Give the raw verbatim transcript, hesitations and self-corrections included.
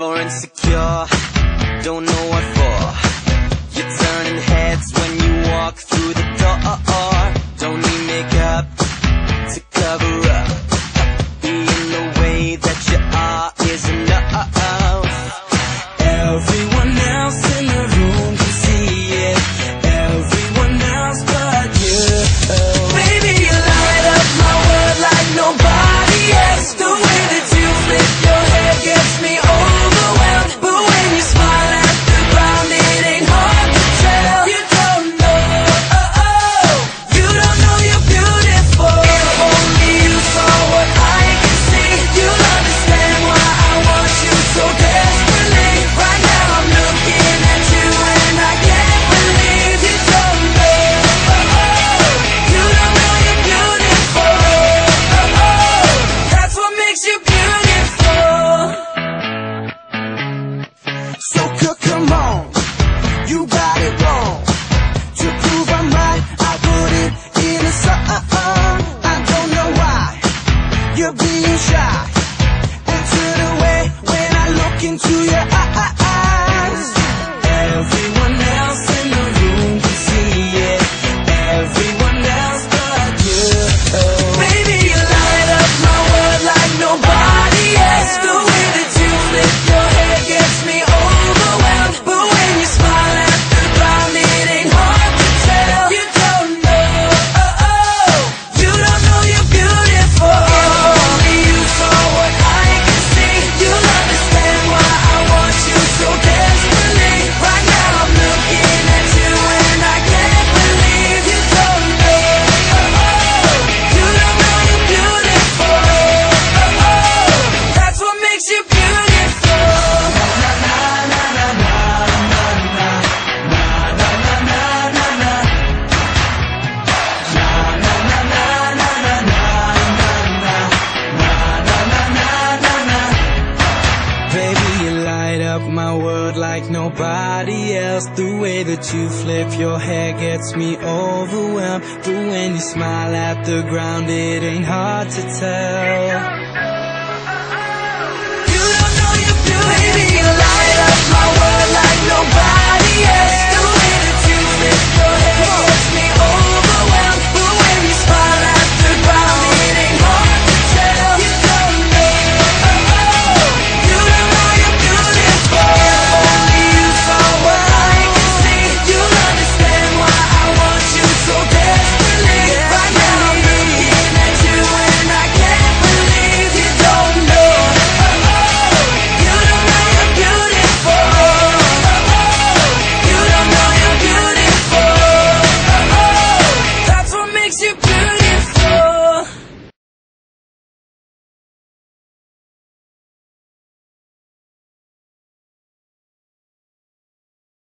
You're insecure, don't know what for. You're turning heads when you walk through the door. Don't need makeup to cover up. Being the way that you are is enough. Everyone else in the room can see it. Everyone else but you. Baby, you light up my world like nobody else. The way that you flip your hair gets me overwhelmed. But when you smile at the ground, it ain't hard to tell. You don't know, oh, oh, you don't know you're beautiful. If only you saw what I can see, you'll understand why I want you so desperately. Right now I'm looking at you and I can't believe you don't know, oh, oh, you don't know you're beautiful, oh, oh, that's what makes you beautiful. So come on, you got it wrong. To prove I'm right, I put it in a song. I don't know why you're being shy and turn away when I look into your eyes. Everyone else in the room can see it. Everyone else but you. Baby, you light up my world like nobody else. The way that you flip your hair gets me overwhelmed. But when you smile at the ground, it ain't hard to tell. You don't know, oh, oh, you don't know you're beautiful. If only you saw what I can see, you'll understand why I want you so desperately. Right now I'm looking at you and I can't believe you don't know, oh, oh, you don't know you're beautiful, oh, oh, that's what makes you beautiful. Baby, you light up my world like nobody else. The way that you flip your hair gets me overwhelmed. But when you smile at the ground, it ain't hard to tell.